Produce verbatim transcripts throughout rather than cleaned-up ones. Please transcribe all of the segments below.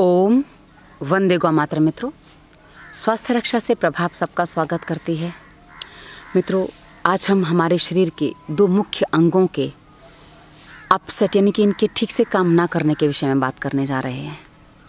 ओम वंदे गौ मातर। मित्रों, स्वास्थ्य रक्षा से प्रभाव सबका स्वागत करती है। मित्रों, आज हम हमारे शरीर के दो मुख्य अंगों के अपसेट यानी कि इनके ठीक से काम ना करने के विषय में बात करने जा रहे हैं।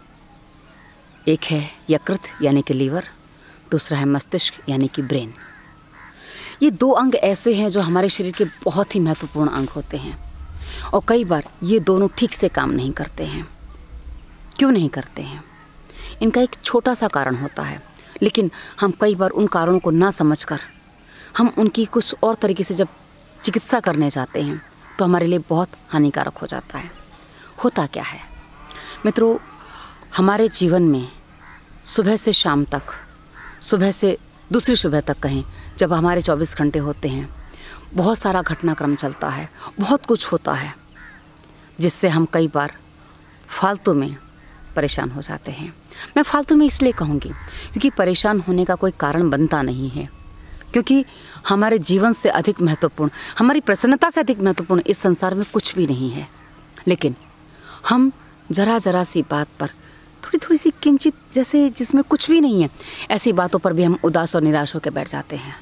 एक है यकृत यानी कि लीवर, दूसरा है मस्तिष्क यानी कि ब्रेन। ये दो अंग ऐसे हैं जो हमारे शरीर के बहुत ही महत्वपूर्ण अंग होते हैं और कई बार ये दोनों ठीक से काम नहीं करते हैं। क्यों नहीं करते हैं? इनका एक छोटा सा कारण होता है, लेकिन हम कई बार उन कारणों को ना समझकर हम उनकी कुछ और तरीके से जब चिकित्सा करने जाते हैं तो हमारे लिए बहुत हानिकारक हो जाता है। होता क्या है मित्रों, हमारे जीवन में सुबह से शाम तक, सुबह से दूसरी सुबह तक कहें, जब हमारे चौबीस घंटे होते हैं, बहुत सारा घटनाक्रम चलता है, बहुत कुछ होता है, जिससे हम कई बार फालतू में परेशान हो जाते हैं। मैं फालतू में इसलिए कहूँगी क्योंकि परेशान होने का कोई कारण बनता नहीं है, क्योंकि हमारे जीवन से अधिक महत्वपूर्ण, हमारी प्रसन्नता से अधिक महत्वपूर्ण इस संसार में कुछ भी नहीं है। लेकिन हम जरा जरा सी बात पर, थोड़ी थोड़ी सी किंचित, जैसे जिसमें कुछ भी नहीं है, ऐसी बातों पर भी हम उदास और निराश होकर बैठ जाते हैं।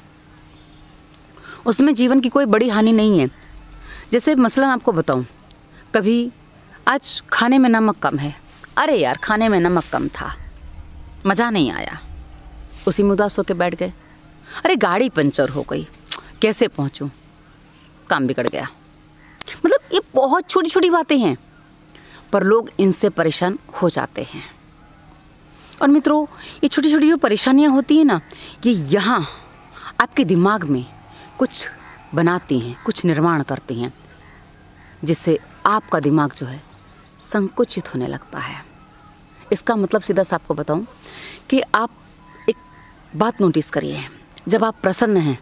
उसमें जीवन की कोई बड़ी हानि नहीं है। जैसे मसलन आपको बताऊं, कभी आज खाने में नमक कम है, अरे यार खाने में नमक कम था, मज़ा नहीं आया, उसी में उदास होकर बैठ गए। अरे गाड़ी पंचर हो गई, कैसे पहुंचूं, काम बिगड़ गया। मतलब ये बहुत छोटी छोटी बातें हैं, पर लोग इनसे परेशान हो जाते हैं। और मित्रों, ये छोटी छोटी जो परेशानियां होती हैं ना, ये यहाँ आपके दिमाग में कुछ बनाती हैं, कुछ निर्माण करती हैं, जिससे आपका दिमाग जो है संकुचित होने लगता है। इसका मतलब सीधा सा आपको बताऊं कि आप एक बात नोटिस करिए, जब आप प्रसन्न हैं,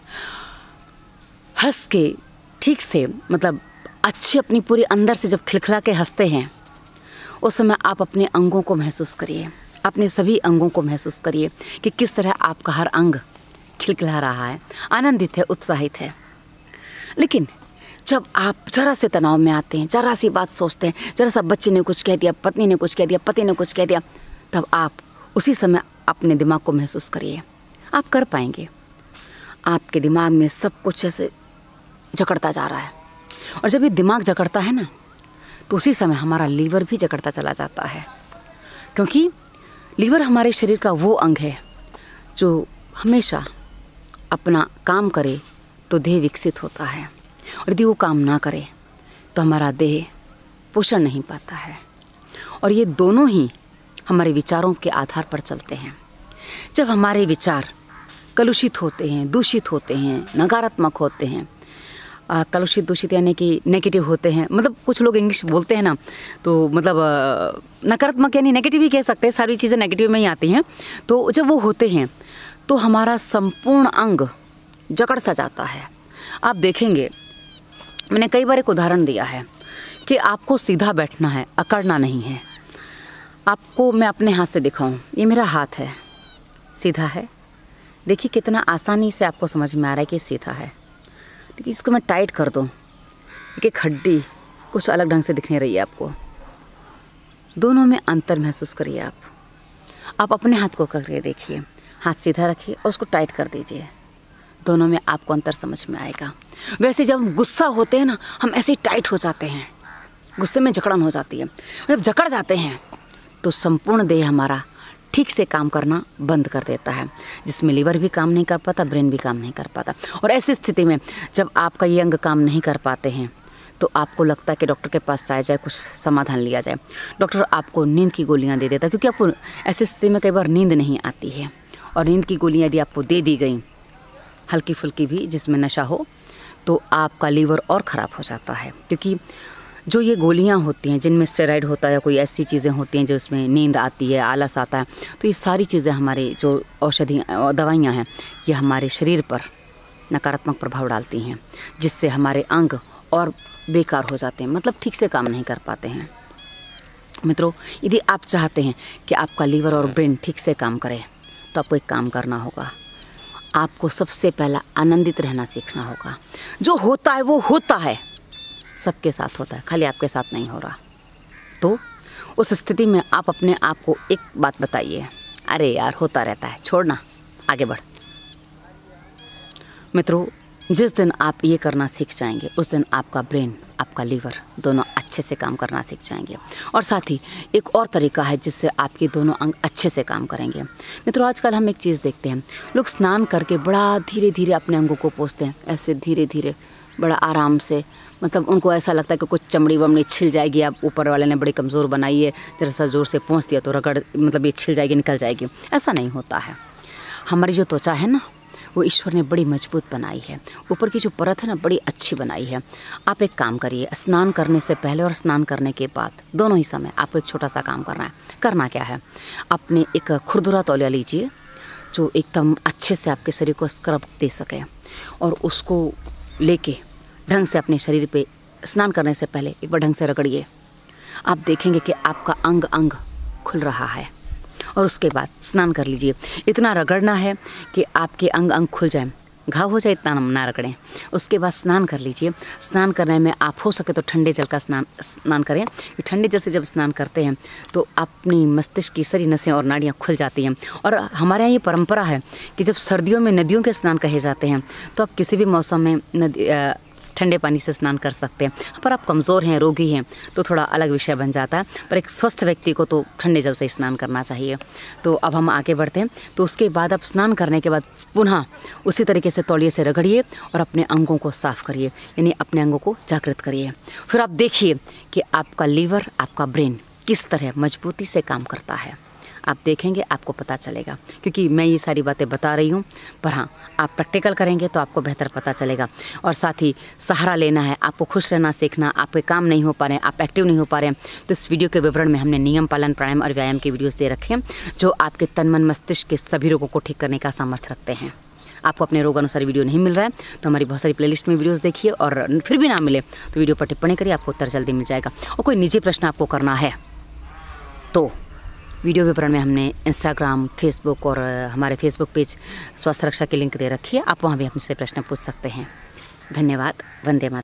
हंस के ठीक से, मतलब अच्छे, अपनी पूरी अंदर से जब खिलखिला के हंसते हैं, उस समय आप अपने अंगों को महसूस करिए, अपने सभी अंगों को महसूस करिए कि किस तरह आपका हर अंग खिलखिला रहा है, आनंदित है, उत्साहित है। लेकिन जब आप जरा से तनाव में आते हैं, जरा सी बात सोचते हैं, जरा सा बच्चे ने कुछ कह दिया, पत्नी ने कुछ कह दिया, पति ने कुछ कह दिया, तब आप उसी समय अपने दिमाग को महसूस करिए। आप कर पाएंगे। आपके दिमाग में सब कुछ ऐसे जकड़ता जा रहा है, और जब ये दिमाग जकड़ता है ना, तो उसी समय हमारा लीवर भी जकड़ता चला जाता है, क्योंकि लीवर हमारे शरीर का वो अंग है जो हमेशा अपना काम करे तो देह विकसित होता है, और यदि वो काम ना करे तो हमारा देह पोषण नहीं पाता है। और ये दोनों ही हमारे विचारों के आधार पर चलते हैं। जब हमारे विचार कलुषित होते हैं, दूषित होते हैं, नकारात्मक होते हैं, आ, कलुषित दूषित यानी कि नेगेटिव होते हैं, मतलब कुछ लोग इंग्लिश बोलते हैं ना, तो मतलब नकारात्मक यानी नेगेटिव ही कह सकते हैं, सारी चीज़ें नेगेटिव में ही आती हैं। तो जब वो होते हैं तो हमारा संपूर्ण अंग जकड़ सा जाता है। आप देखेंगे, मैंने कई बार एक उदाहरण दिया है कि आपको सीधा बैठना है, अकड़ना नहीं है। आपको मैं अपने हाथ से दिखाऊं, ये मेरा हाथ है, सीधा है। देखिए कितना आसानी से आपको समझ में आ रहा है कि सीधा है, लेकिन इसको मैं टाइट कर दूं, एक हड्डी कुछ अलग ढंग से दिखने रही है आपको। दोनों में अंतर महसूस करिए। आप आप अपने हाथ को करके देखिए, हाथ सीधा रखिए और उसको टाइट कर दीजिए, दोनों में आपको अंतर समझ में आएगा। वैसे जब हम गुस्सा होते हैं ना, हम ऐसे ही टाइट हो जाते हैं, गुस्से में जकड़न हो जाती है। जब जकड़ जाते हैं तो संपूर्ण देह हमारा ठीक से काम करना बंद कर देता है, जिसमें लीवर भी काम नहीं कर पाता, ब्रेन भी काम नहीं कर पाता। और ऐसी स्थिति में जब आपका ये अंग काम नहीं कर पाते हैं तो आपको लगता है कि डॉक्टर के पास जाया जाए, कुछ समाधान लिया जाए। डॉक्टर आपको नींद की गोलियाँ दे देता है, क्योंकि आपको ऐसी स्थिति में कई बार नींद नहीं आती है, और नींद की गोलियाँ यदि आपको दे दी गई, हल्की फुल्की भी, जिसमें नशा हो, तो आपका लीवर और ख़राब हो जाता है। क्योंकि जो ये गोलियां होती हैं, जिनमें स्टेरॉइड होता है या कोई ऐसी चीज़ें होती हैं जो उसमें नींद आती है, आलस आता है, तो ये सारी चीज़ें, हमारी जो औषधि दवाइयाँ हैं, ये हमारे शरीर पर नकारात्मक प्रभाव डालती हैं, जिससे हमारे अंग और बेकार हो जाते हैं, मतलब ठीक से काम नहीं कर पाते हैं। मित्रों, यदि आप चाहते हैं कि आपका लीवर और ब्रेन ठीक से काम करे, तो आपको एक काम करना होगा। आपको सबसे पहला आनंदित रहना सीखना होगा। जो होता है वो होता है, सबके साथ होता है, खाली आपके साथ नहीं हो रहा। तो उस स्थिति में आप अपने आप को एक बात बताइए, अरे यार होता रहता है, छोड़ना, आगे बढ़। मित्रों, जिस दिन आप ये करना सीख जाएंगे उस दिन आपका ब्रेन, आपका लीवर दोनों अच्छे से काम करना सीख जाएंगे। और साथ ही एक और तरीका है जिससे आपके दोनों अंग अच्छे से काम करेंगे। मित्रों, आजकल हम एक चीज़ देखते हैं, लोग स्नान करके बड़ा धीरे धीरे अपने अंगों को पोंछते हैं, ऐसे धीरे धीरे बड़ा आराम से। मतलब उनको ऐसा लगता है कि कुछ चमड़ी वमड़ी छिल जाएगी, अब ऊपर वाले ने बड़ी कमज़ोर बनाई है, जरा सा ज़ोर से पोंछ दिया तो रगड़ मतलब ये छिल जाएगी, निकल जाएगी। ऐसा नहीं होता है। हमारी जो त्वचा है ना, वो ईश्वर ने बड़ी मजबूत बनाई है। ऊपर की जो परत है ना, बड़ी अच्छी बनाई है। आप एक काम करिए, स्नान करने से पहले और स्नान करने के बाद दोनों ही समय आपको एक छोटा सा काम करना है। करना क्या है, अपने एक खुरदुरा तौलिया लीजिए जो एकदम अच्छे से आपके शरीर को स्क्रब दे सके, और उसको लेके ढंग से अपने शरीर पे स्नान करने से पहले एक बार ढंग से रगड़िए। आप देखेंगे कि आपका अंग अंग खुल रहा है। और उसके बाद स्नान कर लीजिए। इतना रगड़ना है कि आपके अंग अंग खुल जाए, घाव हो जाए इतना ना रगड़ें। उसके बाद स्नान कर लीजिए। स्नान करने में आप हो सके तो ठंडे जल का स्नान स्नान करें। ठंडे जल से जब स्नान करते हैं तो अपनी मस्तिष्क की सारी नसें और नाड़ियाँ खुल जाती हैं। और हमारे यहाँ ये परंपरा है कि जब सर्दियों में नदियों के स्नान कहे जाते हैं तो आप किसी भी मौसम में नदी ठंडे पानी से स्नान कर सकते हैं। पर आप कमज़ोर हैं, रोगी हैं तो थोड़ा अलग विषय बन जाता है। पर एक स्वस्थ व्यक्ति को तो ठंडे जल से स्नान करना चाहिए। तो अब हम आगे बढ़ते हैं। तो उसके बाद आप स्नान करने के बाद पुनः उसी तरीके से तौलिए से रगड़िए और अपने अंगों को साफ़ करिए, यानी अपने अंगों को जागृत करिए। फिर आप देखिए कि आपका लीवर, आपका ब्रेन किस तरह मजबूती से काम करता है। आप देखेंगे, आपको पता चलेगा। क्योंकि मैं ये सारी बातें बता रही हूँ, पर हाँ, आप प्रैक्टिकल करेंगे तो आपको बेहतर पता चलेगा। और साथ ही सहारा लेना है, आपको खुश रहना सीखना, आपके काम नहीं हो पा रहे हैं, आप एक्टिव नहीं हो पा रहे हैं, तो इस वीडियो के विवरण में हमने नियम पालन, प्राणायाम और व्यायाम के वीडियोस दे रखे हैं जो आपके तन मन मस्तिष्क के सभी रोगों को ठीक करने का सामर्थ्य रखते हैं। आपको अपने रोग अनुसार वीडियो नहीं मिल रहा है तो हमारी बहुत सारी प्लेलिस्ट में वीडियोस देखिए, और फिर भी ना मिले तो वीडियो पर टिप्पणी करिए, आपको उत्तर जल्दी मिल जाएगा। और कोई निजी प्रश्न आपको करना है तो वीडियो विवरण में हमने इंस्टाग्राम, फेसबुक और हमारे फेसबुक पेज स्वास्थ्य रक्षा की लिंक दे रखी है। आप वहाँ भी हमसे प्रश्न पूछ सकते हैं। धन्यवाद। वंदे मातरम।